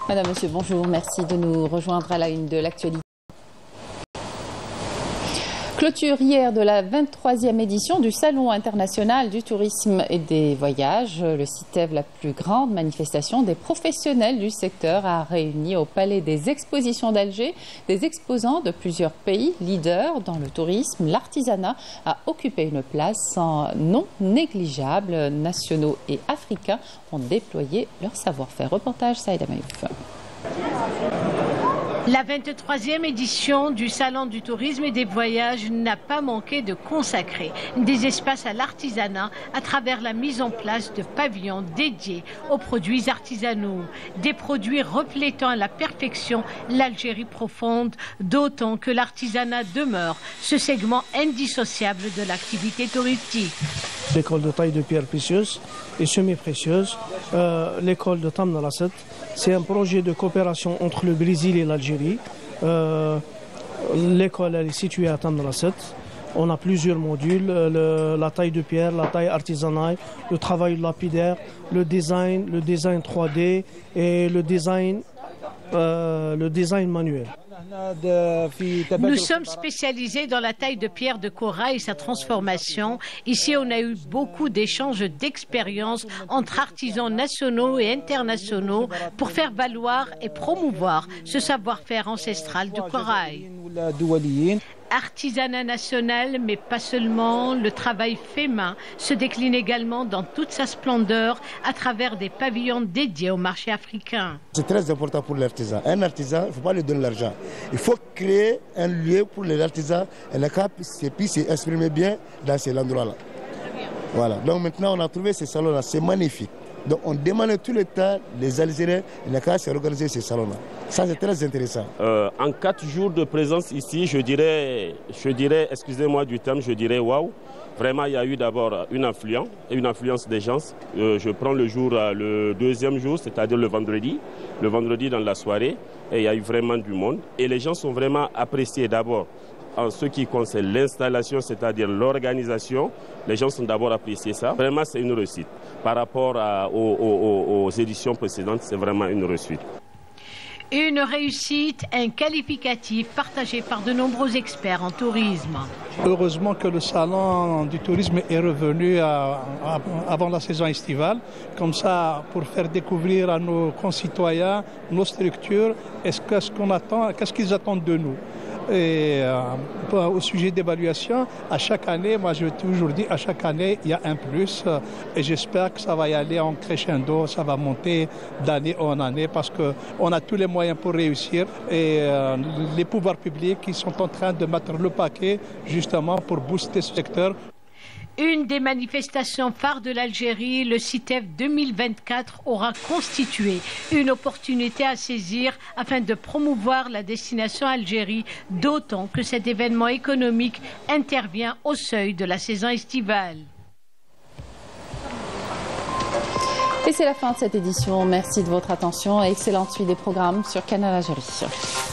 Madame, Monsieur, bonjour. Merci de nous rejoindre à la une de l'actualité. Clôture hier de la 23e édition du Salon international du tourisme et des voyages. Le CITEV, la plus grande manifestation des professionnels du secteur, a réuni au Palais des Expositions d'Alger des exposants de plusieurs pays leaders dans le tourisme. L'artisanat a occupé une place non négligeable. Nationaux et africains ont déployé leur savoir-faire. Reportage Saïda Mayouf. La 23e édition du Salon du tourisme et des voyages n'a pas manqué de consacrer des espaces à l'artisanat à travers la mise en place de pavillons dédiés aux produits artisanaux. Des produits reflétant à la perfection l'Algérie profonde, d'autant que l'artisanat demeure ce segment indissociable de l'activité touristique. L'école de taille de pierre précieuse et semi-précieuse, l'école de Tamna Lasset. C'est un projet de coopération entre le Brésil et l'Algérie. L'école est située à Tamna Lasset. On a plusieurs modules, la taille de pierre, la taille artisanale, le travail lapidaire, le design 3D et le design manuel. Nous sommes spécialisés dans la taille de pierre de corail et sa transformation. Ici, on a eu beaucoup d'échanges d'expériences entre artisans nationaux et internationaux pour faire valoir et promouvoir ce savoir-faire ancestral du corail. Artisanat national, mais pas seulement, le travail fait main se décline également dans toute sa splendeur à travers des pavillons dédiés au marché africain. C'est très important pour l'artisan. Un artisan, il ne faut pas lui donner l'argent. Il faut créer un lieu pour les artisans et les cap puissent s'exprimer bien dans cet endroit-là. Voilà. Donc maintenant, on a trouvé ce salon-là, c'est magnifique. Donc on demande tout le temps les Algériens et les cas à organiser ces salons-là. Ça c'est très intéressant. En 4 jours de présence ici, je dirais, excusez-moi du terme, je dirais waouh. Vraiment, il y a eu d'abord une influence des gens. Je prends le deuxième jour, c'est-à-dire le vendredi dans la soirée, et il y a eu vraiment du monde. Et les gens sont vraiment appréciés d'abord. En ce qui concerne l'installation, c'est-à-dire l'organisation, les gens sont d'abord appréciés ça. Vraiment, c'est une réussite. Par rapport aux éditions précédentes, c'est vraiment une réussite. Une réussite, un qualificatif partagé par de nombreux experts en tourisme. Heureusement que le salon du tourisme est revenu avant la saison estivale, comme ça pour faire découvrir à nos concitoyens nos structures, qu'est-ce qu'ils attendent de nous. Et au sujet d'évaluation, à chaque année, moi je toujours dis, à chaque année, il y a un plus. Et j'espère que ça va y aller en crescendo, ça va monter d'année en année parce qu'on a tous les moyens pour réussir. Et les pouvoirs publics qui sont en train de mettre le paquet justement pour booster ce secteur. Une des manifestations phares de l'Algérie, le CITEV 2024, aura constitué une opportunité à saisir afin de promouvoir la destination Algérie, d'autant que cet événement économique intervient au seuil de la saison estivale. Et c'est la fin de cette édition. Merci de votre attention et excellente suite des programmes sur Canal Algérie.